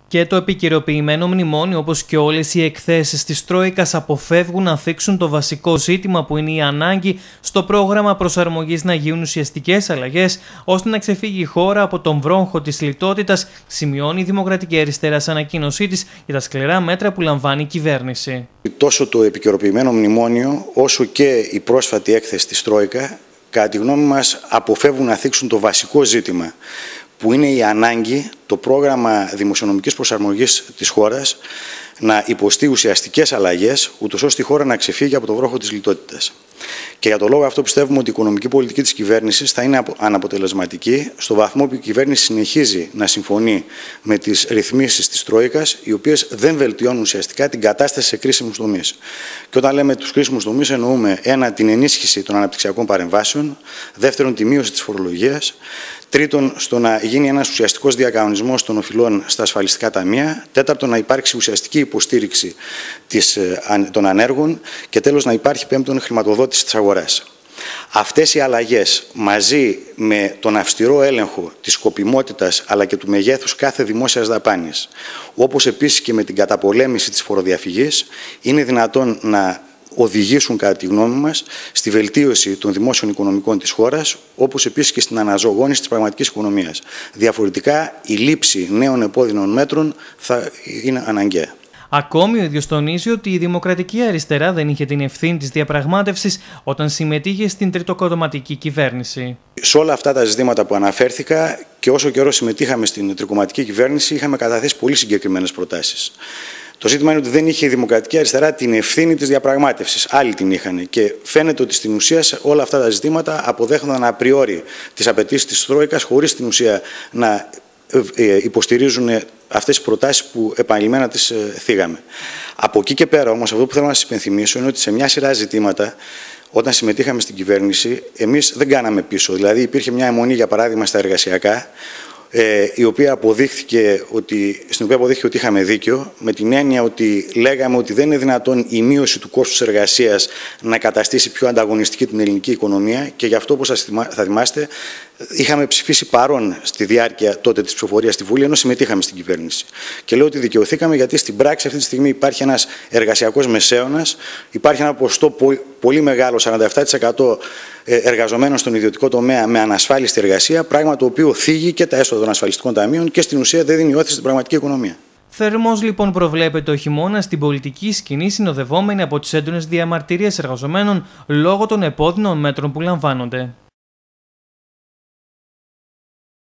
Και το επικαιροποιημένο μνημόνιο, όπως και όλες οι εκθέσεις της Τρόικας, αποφεύγουν να θίξουν το βασικό ζήτημα που είναι η ανάγκη στο πρόγραμμα προσαρμογής να γίνουν ουσιαστικές αλλαγές ώστε να ξεφύγει η χώρα από τον βρόγχο της λιτότητας, σημειώνει η Δημοκρατική Αριστερά σε ανακοίνωσή της για τα σκληρά μέτρα που λαμβάνει η κυβέρνηση. Τόσο το επικαιροποιημένο μνημόνιο, όσο και η πρόσφατη έκθεση της Τρόικα, κατά τη γνώμη μας, αποφεύγουν να θίξουν το βασικό ζήτημα, που είναι η ανάγκη το πρόγραμμα δημοσιονομικής προσαρμογής της χώρας να υποστεί ουσιαστικές αλλαγές, ούτως ώστε η χώρα να ξεφύγει από το βρόχο της λιτότητας. Και για τον λόγο αυτό πιστεύουμε ότι η οικονομική πολιτική της κυβέρνησης θα είναι αναποτελεσματική στο βαθμό που η κυβέρνηση συνεχίζει να συμφωνεί με τις ρυθμίσεις της Τρόικας, οι οποίες δεν βελτιώνουν ουσιαστικά την κατάσταση σε κρίσιμους τομείς. Και όταν λέμε τους κρίσιμους τομείς, εννοούμε την ενίσχυση των αναπτυξιακών παρεμβάσεων, δεύτερον, τη μείωση της φορολογίας, τρίτον, στο να γίνει ένας ουσιαστικός διακανονισμός των οφειλών στα ασφαλιστικά ταμεία, τέταρτον, να υπάρξει ουσιαστική υποστήριξη των ανέργων και τέλος, να υπάρχει πέμπτον, χρηματοδότηση της αγοράς. Αυτές οι αλλαγές, μαζί με τον αυστηρό έλεγχο της σκοπιμότητας αλλά και του μεγέθους κάθε δημόσιας δαπάνης, όπως επίσης και με την καταπολέμηση της φοροδιαφυγής, είναι δυνατόν να οδηγήσουν, κατά τη γνώμη μας, στη βελτίωση των δημόσιων οικονομικών της χώρας, όπως επίσης και στην αναζωογόνηση της πραγματικής οικονομίας. Διαφορετικά, η λήψη νέων επώδυνων μέτρων θα είναι αναγκαία. Ακόμη, ο ίδιος τονίζει ότι η Δημοκρατική Αριστερά δεν είχε την ευθύνη της διαπραγμάτευσης όταν συμμετείχε στην τριτοκομματική κυβέρνηση. Σε όλα αυτά τα ζητήματα που αναφέρθηκα και όσο καιρό συμμετείχαμε στην τρικομματική κυβέρνηση, είχαμε καταθέσει πολύ συγκεκριμένες προτάσεις. Το ζήτημα είναι ότι δεν είχε η Δημοκρατική Αριστερά την ευθύνη της διαπραγμάτευσης. Άλλοι την είχαν. Και φαίνεται ότι στην ουσία σε όλα αυτά τα ζητήματα αποδέχονταν απριόρι τις απαιτήσεις της Τρόικας, χωρίς στην ουσία να υποστηρίζουν αυτές τις προτάσεις που επανειλημμένα τις θίγαμε. Από εκεί και πέρα όμως, αυτό που θέλω να σας υπενθυμίσω είναι ότι σε μια σειρά ζητήματα, όταν συμμετείχαμε στην κυβέρνηση, εμείς δεν κάναμε πίσω. Δηλαδή, υπήρχε μια αιμονή, για παράδειγμα, στα εργασιακά, στην οποία αποδείχθηκε ότι είχαμε δίκιο, με την έννοια ότι λέγαμε ότι δεν είναι δυνατόν η μείωση του κόστους εργασίας να καταστήσει πιο ανταγωνιστική την ελληνική οικονομία και γι' αυτό, όπως θα θυμάστε, είχαμε ψηφίσει παρόν στη διάρκεια τότε της ψηφοφορίας στη Βουλή, ενώ συμμετείχαμε στην κυβέρνηση. Και λέω ότι δικαιωθήκαμε γιατί στην πράξη αυτή τη στιγμή υπάρχει ένας εργασιακός μεσαίωνας, υπάρχει ένα ποσοστό πολύ μεγάλο, 47% εργαζομένων στον ιδιωτικό τομέα με ανασφάλιστη εργασία, πράγμα το οποίο θίγει και τα έσοδα των ασφαλιστικών ταμείων και στην ουσία δεν δίνει όθηση στην πραγματική οικονομία. Θερμός λοιπόν προβλέπεται ο χειμώνας στην πολιτική σκηνή, συνοδευόμενη από τις έντονες διαμαρτυρίες εργαζομένων λόγω των επώδυνων μέτρων που λαμβάνονται.